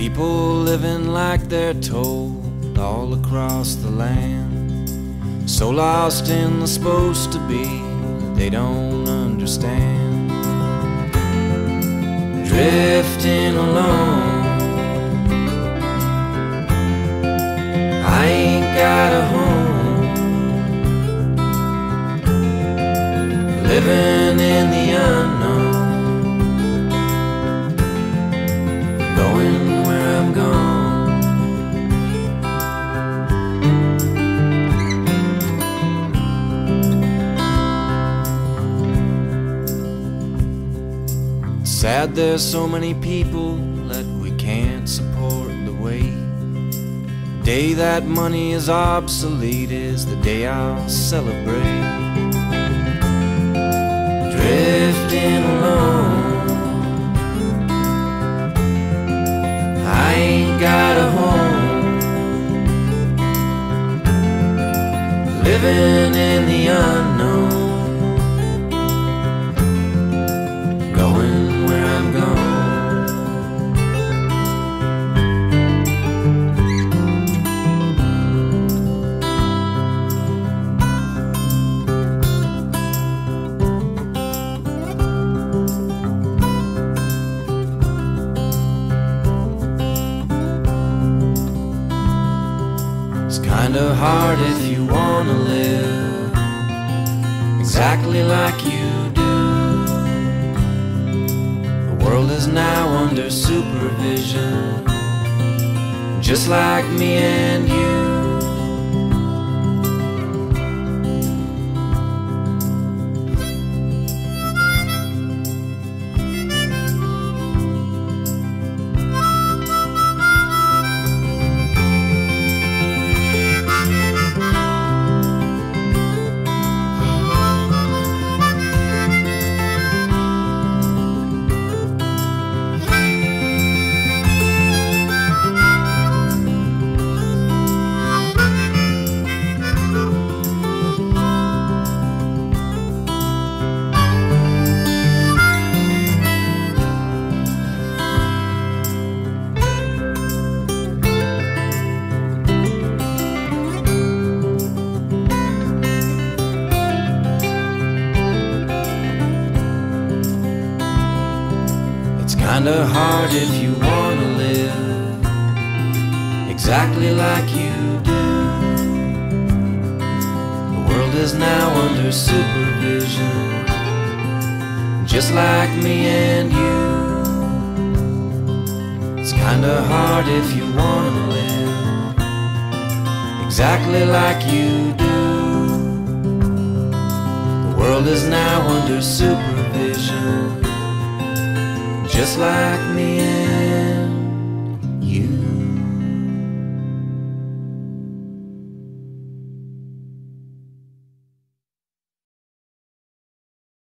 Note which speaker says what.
Speaker 1: People living like they're told all across the land, so lost in the supposed to be that they don't understand. Drifting alone, I ain't got a home, living in the unknown, going where I'm gone. Sad there's so many people that we can't support the weight. The day that money is obsolete is the day I'll celebrate. Drifting alone, I ain't got a home, living in the unknown, going where I'm going. It's kinda hard if you wanna live exactly like you do. The world is now under supervision, just like me and you. Kinda hard if you wanna live exactly like you do. The world is now under supervision, just like me and you. It's kinda hard if you wanna live exactly like you do. The world is now under supervision, just like me